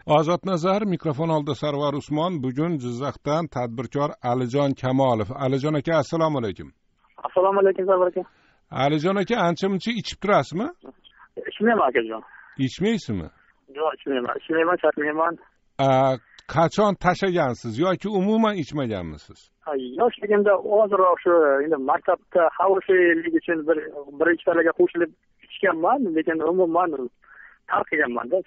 Ozod Nazar, mikrofon oldida Sarvar Usmon. Bugun Jizzaxdan tadbirkor Alijon Kamolov. Alijon aka, assalomu alaykum. Assalomu alaykum Sarvar aka. Alijon aka, ancha-muncha ichib turasizmi? Ichmayman akajon. Ichmaysizmi? Yo'q, ichmayman, chaqmayman. Qachon tashlagansiz yoki umuman ichmaganmisiz? Yoshligimda ozroq shu endi maktabda havosiylik uchun bir ikkitalarga qo'shilib ichganman, lekin umuman tark qilganman-da.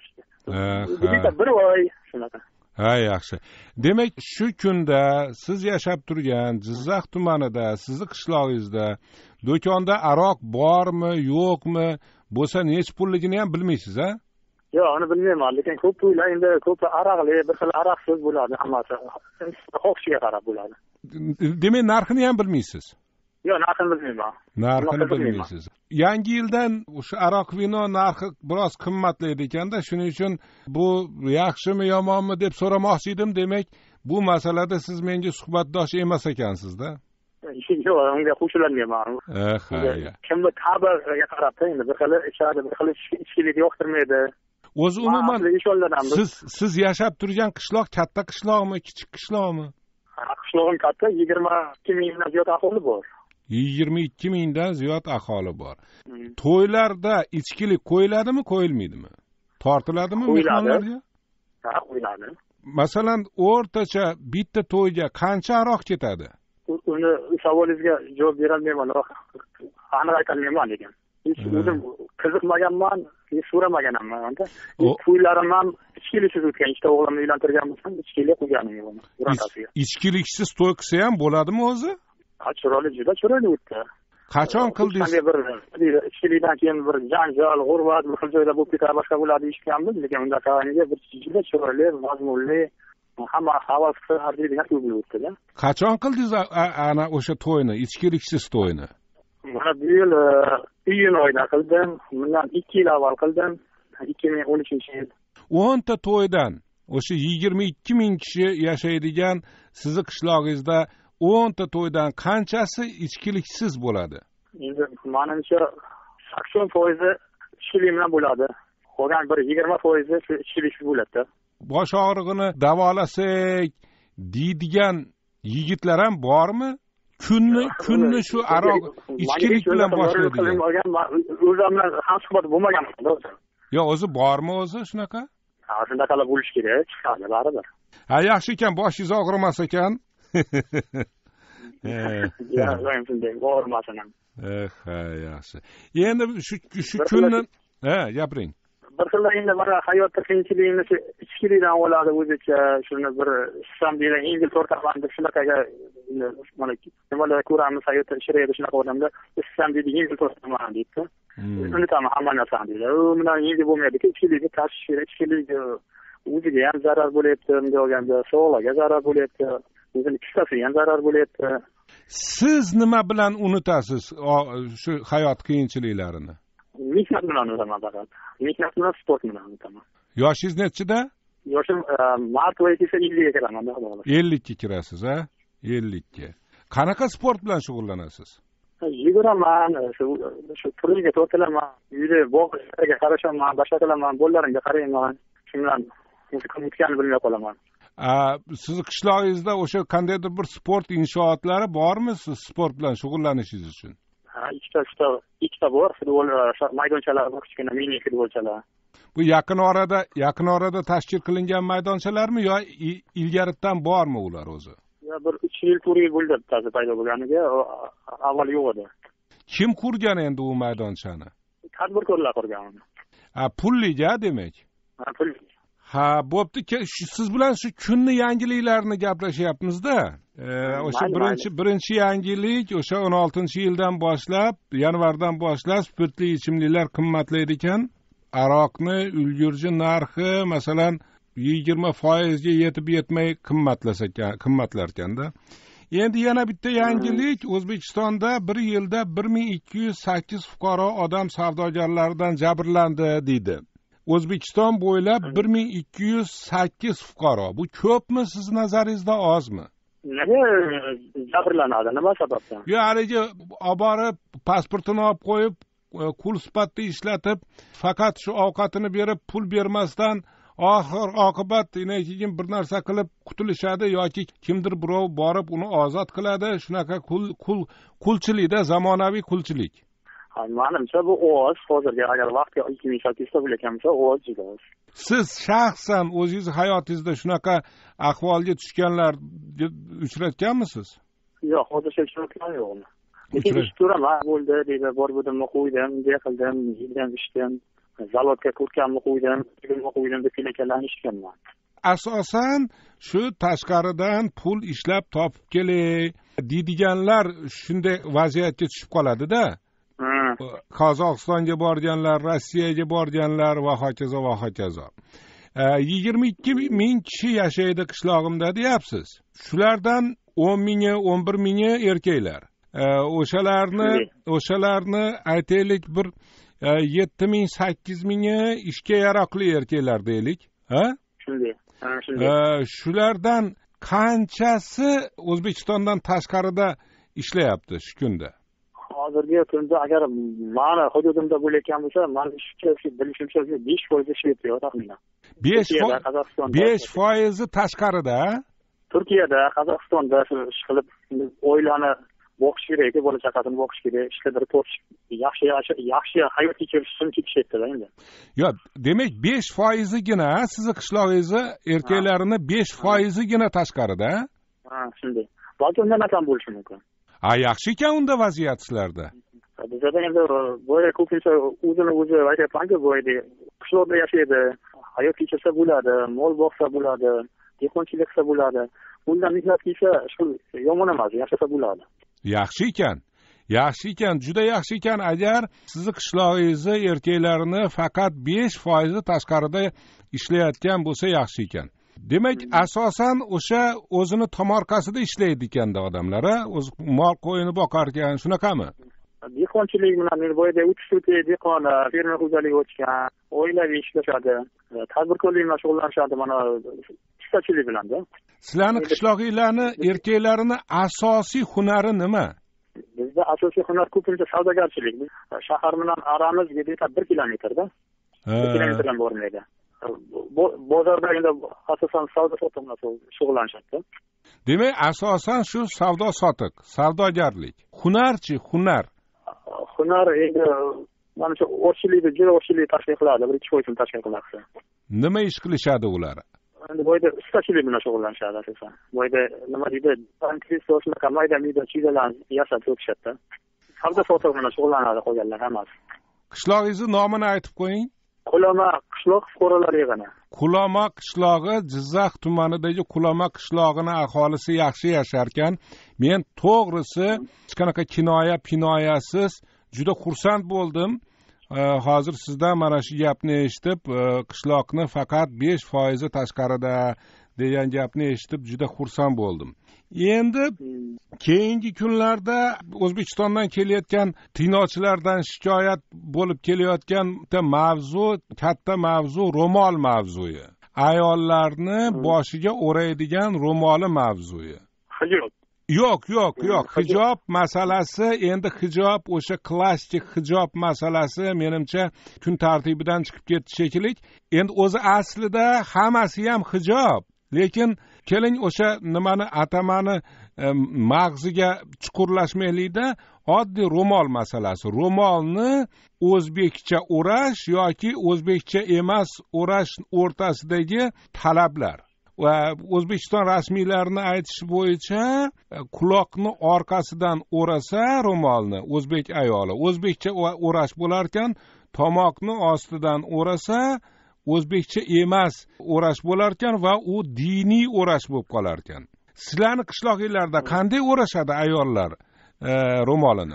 Bir oy shunaqa. Ha, yaxshi. Demak, shu kunda siz yashab turgan Jizzax tumanida, sizni qishlog'ingizda do'konda aroq bormi, yo'qmi, bo'lsa nech pulligini ham bilmaysiz, ha? Yo'q, uni bilmayman, lekin ko'p to'ylar endi ko'p aroqli, bir xil aroqsiz bo'ladi, hammasi xohishiga qarab bo'ladi. Demak, narxini ham bilmaysiz. Yo'q, narxini bilmayman. Narxini bilmaysiz. Yangi yildan o'sha aroq vino narxi biroz qimmatlaydi ekanda, shuning uchun bu yaxshimi yomonmi deb so'ramoqchi edim. Demak, bu masalada siz menga suhbatdosh emas ekansizda. Yo'q, unga qo'shilolmayman. Kimni ta'biga qarab endi bir xil ichadi, bir xil ichkilik yoqtirmaydi. O'zi umuman siz yashab turgan qishloq katta qishloqmi, kichik qishloqmi? Qishlog'im katta, 22 mingdan ziyod aholi bor. 22 mingdan ziyod aholi bor. To'ylarda ichkilik qo'yiladimi, qo'yilmaydimi? Tortiladimi mehmonlarga? Ha, qo'yiladi. Masalan, o'rtacha bitta to'yga qancha aroq ketadi? Uni savolingizga javob bera olmayman. Aniq aytolmayman lekin. Hech o'zim qiziqmaganman, so'ramagan hamman. To'ylarim ham ichkiliksiz o'tgan. Ikkita o'g'limni uylantirgan bo'lsam, ichkilik qilganim yo'q. Birontasiga. Ichkiliksiz to'y qilsa ham bo'ladimi o'zi? Chiroyli, juda chiroyli o'tdi. Qachon qildingiz? Ichkilikdan keyin bir janjal, g'urbat, bir xil joyda bo'lib ketadi, boshqa bo'ladi eshitganmiz, lekin unda qaraganiga bir juda chiroyli, mazmunli, hamma havas qilardi degan to'y bo'lib o'tdi-da. Qachon qildingiz ana o'sha to'yni, ichkiliksiz to'yni? Mana bu yil iyun oyida qildim. Bundan 2 yil avval qildim. 2013-yil. 10 ta to'ydan o'sha 22 ming kishi yashaydigan sizni qishlog'ingizda 10 ta to'ydan qanchasi ichkiliksiz bo'ladi? Endi menimcha 80% ichkilik bilan bo'ladi. Qolgan bir 20% shu ichkiliksiz bo'ladi. Bosh og'rig'ini davolasak deydigan yigitlar ham bormi? Kunni shu aroq ichkilik bilan boshlaydigan. O'zimdan ham suhbat bo'lmagan. Yo, o'zi bormi o'zi shunaqa? Ha, shunaqalar bo'lish kerak, chiqadi baribir. Ha, yaxshi ekan, boshingiz og'rimas ekan. Yo'q, shunday og'rimasin ham. Ha, yaxshi. Endi shu kunni, gapiring. Bir xil endi mana hayotda qiyinchilikni shu ichkilikdan oladi o'zicha, shuni bir ishsam deylan yengil tortaman deb shunaqaga mana nimalar ko'ramiz hayotda ishraydi shunaqa odamda ishsam deydi yengil tortaman deydi. Unutaman hamma narsani deydi. U bilan yengil bo'lmaydi-ku, ichkilikni tashish kerak, ichkilik o'ziga ham zarar bo'lyapti, bunday olganda sog'liqqa zarar bo'lyapti, o'zini kissasiga ham zarar bo'lyapti. Siz nima bilan unutasiz shu hayot qiyinchiliklarini? Mehnat bilan unutaman faqat. Mehnat bilan sport bilan unutaman. Yoshingiz nechida? Yoshim mart oyi kelsa 50 ga kiraman. 50 ga kirasiz, ha? 50 ga. Qanaqa sport bilan shug'ullanasiz? Yuguraman, shu turniga tortilaman, uyda bog'larga qarashaman, boshqa qilaman, bolalarimga qarayman. Shu bilan o'tganini bilmay qolaman. Sizni qishlog'ingizda o'sha qandaydir bir sport inshootlari bormi siz sport bilan shug'ullanishingiz uchun? Ha, ikkita bor, futbol maydonchalari bor, kichkina mini futbolchalar. Bu yaqin orada tashkil qilingan maydonchalarmi yo ilgaridan bormi ular o'zi? Ya bir 3 yil 4 yil bo'ldi bittasi paydo bo'lganiga, avval yo'q edi. Kim qurgan endi u maydonchani? Tadbirkorlar qurgan uni. Pulliga demak. Ha, pulli. Ha, bo'pti, siz bilan shu kunni yangiliklarini gaplashyapmiz-da. O'sha birinchi yangilik o'sha 16-yildan boshlab, yanvardan boshlab spirtli ichimliklar qimmatlaydi ekan. Aroqni ulgurji narxi masalan 20% ga yetib yetmay qimmatlar ekanda. Endi yana bitta yangilik, O'zbekistonda bir yilda 1208 fuqaro odam savdogarlaridan jabrlandi deydi. O'zbekiston bo'ylab 1208 fuqaro. Bu ko'pmi siz nazaringizda, ozmi? Nega jabrlanadi? Nima sababdan? Yo, haligi olib borib, pasportini olib qo'yib, qul sifatida ishlatib, faqat shu ovqatini berib, pul bermasdan oxir oqibat keyin bir narsa qilib qutulishadi yoki kimdir birov borib uni ozod qiladi. Shunaqa qulchilikda, zamonaviy qulchilik. Menimcha bu oz, hozirga agar vaqtga 2008da bo'layotgan bo'lsa, oz juda oz. Siz shaxsan o'zingiz hayotingizda shunaqa ahvolga tushganlar uchratganmisiz? Yo'q, hozircha uchratganim yo'qmi. Lekin ish turaman, bo'ldi deydi, bordim, qo'ydim, bunday qildim, yildan ishdim, zavodga ko'rkamni qo'ydim, qo'ydim deb kelganlarni eshitganman. Asosan shu tashqaridan pul ishlab topib kelay deydiganlar shunday vaziyatga tushib qoladi-da. Qozog'istonga borganlar, Rossiyaga borganlar va hokazo va hokazo. 22 ming kishi yashaydi qishlog'imda deyapsiz. Shulardan 10 mingi, 11 mingi erkaklar. O'shalarni aytaylik bir 7 ming, 8 mingi ishga yaroqli erkaklar deylik, ha? Shunday. Shulardan qanchasi O'zbekistondan tashqarida ishlayapti shu kunda? Hozirgi kunda agar meni hududimda bo'layotgan bo'lsa, men bilishimcha 5% ishlayapti taxminan. 5% tashqarida? Turkiyada, Qozog'istonda ish qilib oilani boqish kerak, bola chaqasini boqish kerak, ishlarni yaxshi hayot kechirish uchun ketishyapti-da endi. Yo'q, demak 5%gina sizni qishlog'ingizni erkaklarini 5%gina tashqarida? Ha, shunday. Balki undan ham bo'lishi mumkin. Yaxshi ekan unda vaziyat sizlarda. Bizda endi boya ko'pincha o'zi aytayapmanki, boya qishloqda yashaydi, hayot kechirsa bo'ladi, mol boqsa bo'ladi, dehqonchilik qilsa bo'ladi. Undan mehnat qilsa shu yomon emas, yashasa bo'ladi. Yaxshi ekan, juda yaxshi ekan. Agar sizni qishlog'ingizni erkaklarini faqat 5% tashqarida ishlayotgan bo'lsa yaxshi ekan. Demak, asosan o'sha o'zini tomorqasida ishlaydi ekanda odamlar, o'z mol qo'yini boqar ekan, shunaqami? Dehqonchilik bilan men boyda 3 dehqon, fermer xo'jaligi o'tgan, oilaviy ishlashadi, tadbirkorlik bilan shug'ullanishadi, mana istachilik bilan-da. Sizlarning qishlog'inglarni erkaklarini asosiy hunari nima? Bizda asosiy hunar ko'pincha savdogarchilik. Shahar bilan aramiz 1 kilometrda. 1 kilometrdan bormaydi. Bozorda endi asosan savdo sotiq bilan shug'ullanishadi. Demak, asosan shu savdo sotiq, savdogarlik. Hunarchi, hunar. Hunar endi mana shu o'rchilikni, juda o'rchilik tashkil qiladi, 1-2% tashkil qiladi. Nima ish qilishadi ular? Endi boyda ustachilik bilan shug'ullanishadi asosan. Boyda nima deydi, shunaqa mayda-mayda chizalarni yasab to'kishadi. Savdo sotiq bilan shug'ullanadi qolganlar hammasi. Qishlog'ingizni nomini aytib qo'ying. Quloma qishloq fuqarolar yig'ini. Quloma qishlog'i Jizzax tumanidagi Quloma qishlog'ini aholisi yaxshi yasharkan, men to'g'risi hech qanaqa kinoyasiz juda xursand bo'ldim. Hozir sizdan mana shu gapni eshitib, qishloqni faqat 5% tashqarida degan gapni eshitib juda xursand bo'ldim. Endi keyingi kunlarda O'zbekistondan kelayotgan tinglovchilardan shikoyat bo'lib kelayotgan katta mavzu ro'mol mavzuyi. Ayollarni boshiga o'raydigan ro'moli mavzuyi. Yo'q. Hijob masalasi, endi hijob, o'sha klassik hijob masalasi menimcha kun tartibidan chiqib ketdi shekilli. Endi o'zi aslida hammasi ham hijob. Lekin keling o'sha nimani atamani mag'ziga chuqurlashmaylikda, oddiy ro'mol masalasi. Ro'molni o'zbekcha o'rash yoki o'zbekcha emas o'rash o'rtasidagi talablar. Va O'zbekiston rasmiylarining aytishi bo'yicha quloqni orqasidan o'rasa ro'molni o'zbek ayoli o'zbekcha o'rash bo'lar ekan, tomoqni ostidan o'rasa o'zbekcha emas o'rash bo'lar ekan va u diniy o'rash bo'lib qolar ekan. Sizlarning qishloqinglarda qanday o'rashadi ayollar ro'molini?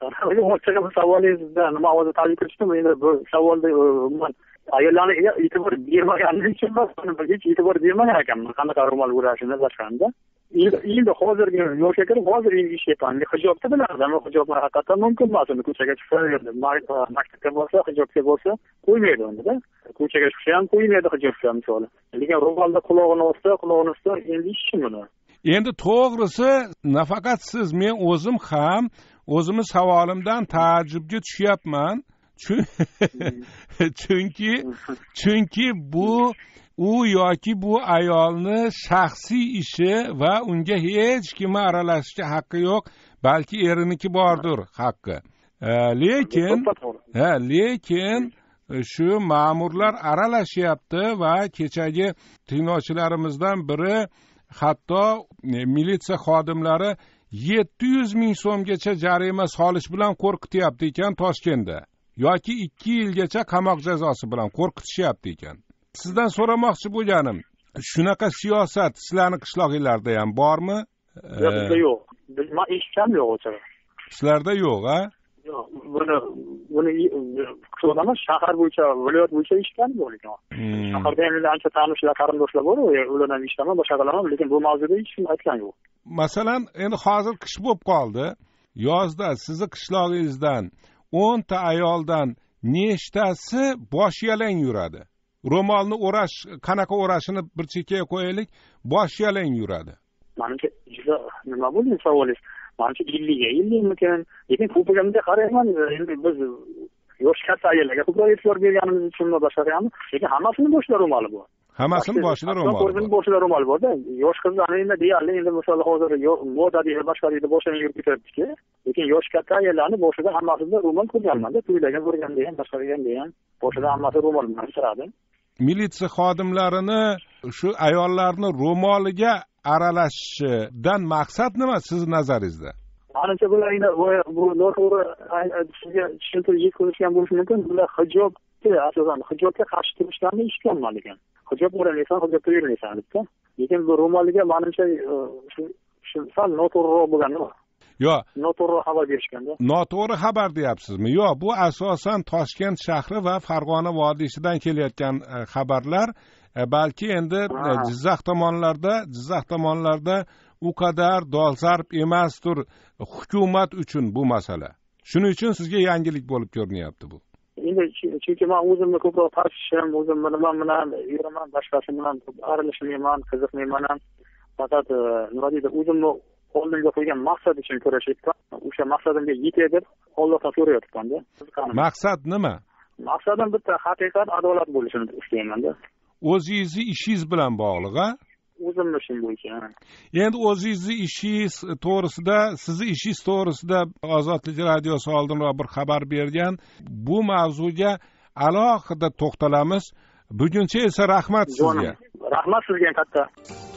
Savolingizda nima o'zi taklif qilishdim, endi bu savolda ayollarga e'tibor bermaganim uchun hech e'tibor bermagan ekanman qanaqa ro'mol o'rashini boshqanda. Endi hozirgi yoshga kirib hozir ish qilyapman. Hijobni bilardim, hijob haqiqatan mumkin emas. Ko'chaga chiqsa, maktabga borsa, hijobga borsa qo'ymaydi unda-da. Ko'chaga chiqsa ham qo'ymaydi hijobga misoli. Lekin ro'molda qulog'ini ostida endi ish buni. Endi to'g'risi nafaqat siz, men o'zim ham o'zimning savolimdan taajjubga tushyapman. Chunki bu u yoki bu ayolni shaxsiy ishi va unga hech kim aralashishga haqqi yo'q, balki eriniki bordir haqqi. Lekin shu ma'murlar aralashyapti va kechagi tinglovchilarimizdan biri hatto militsiya xodimlari 700 ming so'mgacha jarima solish bilan qo'rqityapti ekan Toshkentda, yoki 2 yilgacha qamoq jazosi bilan qo'rqitishyapti ekan. Sizdan so'ramoqchi bo'lganim, shunaqa siyosat sizlarning qishlog'inglarda ham bormi? Bizda yo'q. Men eshitganim yo'q o'cha. Sizlarda yo'q, ha? Yo'q, buni qishlog'da shahar bo'yicha, viloyat bo'yicha eshitganim yo'q ekan. Shaharda ham ancha tanishlar, qarindoshlar bor, ular ham eshitaman, boshqa qilaman, lekin bu mavzuda hech kim aytgan yo'q. Masalan, endi hozir qish bo'lib qoldi. Yozda sizni qishlog'ingizdan 10 ta ayoldan nechtasi bosh yalang yuradi? Ro'molni o'rash, qanaqa o'rashini bir chekkaga qo'yaylik, bosh yalang yuradi. Menimcha, nima bo'ldi savolingiz? Menimcha 50 mikan, lekin ko'pigimizga qarayman, endi biz yosh katta ayollarga ko'proq e'tibor berganimiz uchun boshqaryapmiz, lekin hammasini boshida ro'moli bor. Hammasini boshida ro'moli bor. Boshida ro'moli bor-da. Yosh qizlarning endi deyarli endi masalan hozir moda deydi, boshqa deydi, boshini yurib ketibdi-ki, lekin yosh katta ayollarning boshida hammasida ro'mol ko'rganman-da, to'ylarga borganda ham, boshqarganda ham boshida hammasi ro'mol bilan turadi. Militsiya xodimlarini shu ayollarni ro'moliga aralashishidan maqsad nima siz nazaringizda? Menimcha bular endi bu noto'g'ri sizga tushuntirib yetkazishgan bo'lishi mumkin. Bular hijobga asosan hijobga qarshi turishlarni eshitganman lekin. Hijob o'ralaysan, hijobda yurmaysan debdi. Lekin bu ro'moliga menimcha shu sal noto'g'riroq bo'lgan-da. Yo'q, noto'g'ri xabar berishganda. Noto'g'ri xabar deyapsizmi? Yo'q, bu asosan Toshkent shahri va Farg'ona vodiysidan kelayotgan xabarlar. Balki endi Jizzax tomonlarda u qadar dolzarb emasdir hukumat uchun bu masala. Shuning uchun sizga yangilik bo'lib ko'rinyapti bu. Endi chunki men o'zimni ko'proq tartishim, o'zimni nima bilan yuraman, boshqasi bilan aralashmayman, qiziqmayman ham. Faqat nima deydi, o'zimni oldimga qo'ygan maqsad uchun kurashayapman. O'sha maqsadimga yetay deb Allohdan so'rayapman-da. Maqsad nima? Maqsadim bitta, haqiqat, adolat bo'lishini istayman-da. O'zingizni ishingiz bilan bog'liq, ha? O'zimni ishim bo'yicha. Endi o'zingizni ishingiz to'g'risida, sizni ishingiz to'g'risida Ozodlik radiosi oldinroq bir xabar bergan. Bu mavzuga alohida to'xtalamiz. Buguncha esa rahmat sizga. Rahmat sizga katta.